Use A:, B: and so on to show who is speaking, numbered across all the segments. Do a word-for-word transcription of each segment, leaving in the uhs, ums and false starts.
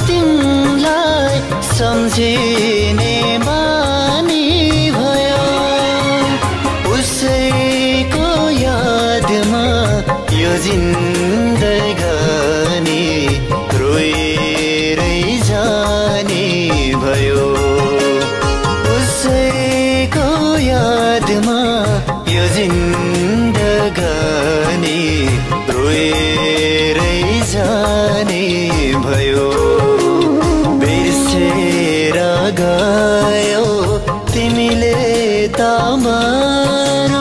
A: तिमीलाई सम्झिने बानी भयो उसैको यादमा यो जिन्दगानी रोएरै जाने भयो उसैको यादमा यो जिन्दगानी रोएरै जाने भयो बिर्सेर गयो तिमीले तमारो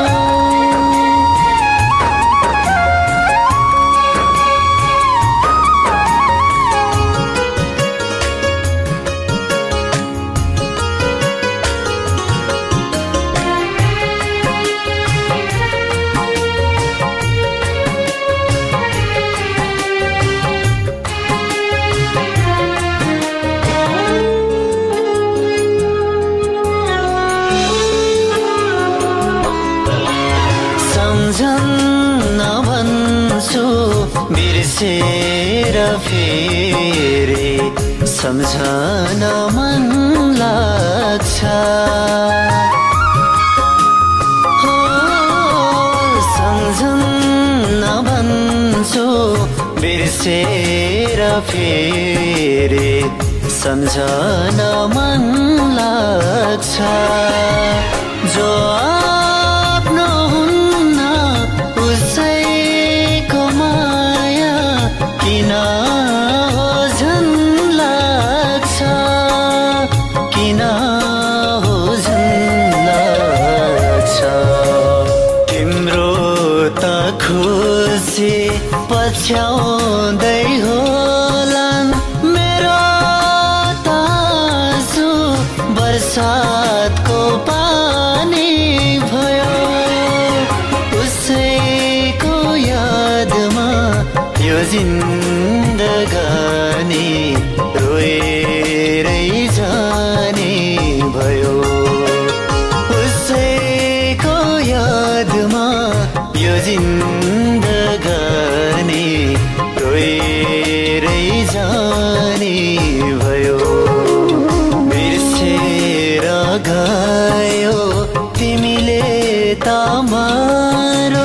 A: सम्झन्न भन्छु बिर्सेर फेरि सम्झन मन लाग्छ हो सम्झन्न भन्छु बिर्सेर फेरि सम्झन मन लाग्छ जो आफ्नो हुन्न उसैको माया किन हो झन् लाग्छ किन हो झन् लाग्छ तिम्रो त खुसी पछ्याउँदै होलान् मेरो त आँसु बर्सातको पानी भयो उसैको यादमा यो जिन्दगानी रोएरै जाने भयो उसैको यादमा यो जिन्दगानी रोएरै जाने भयो बिर्सेर गयो तिमीले तमारो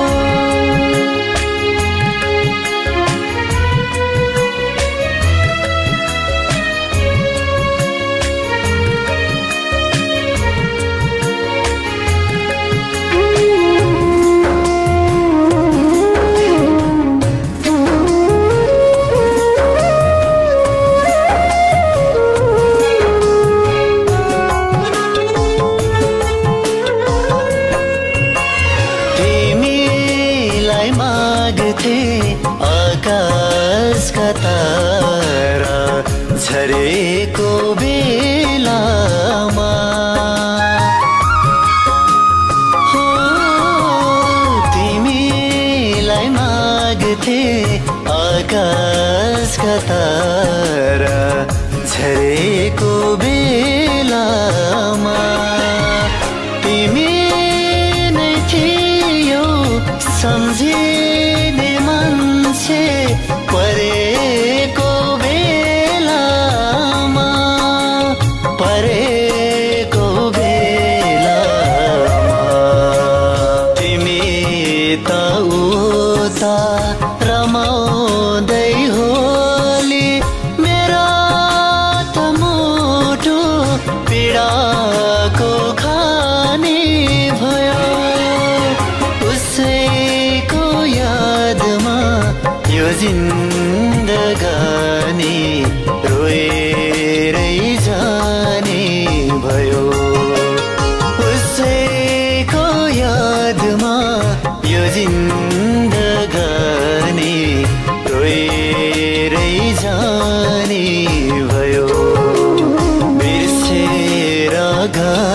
A: माग्थे आकाशका तारा झरेको बेलामा हो तिमीलाई माग्थे आकाशका तारा झरेको बेलामा तिमी नै थियौ सम्झिने मान्छे परेको बेलामा परेको बेलामा तिमी त उता रमाउँदै होली मेरो त मुटु पीडाको खानी भयो उसैको यादमा यो जिन्दगानी रोएरै जाने भयो उसैको यादमा यो जिन्दगानी रोएरै जाने भयो बिर्सेर गयो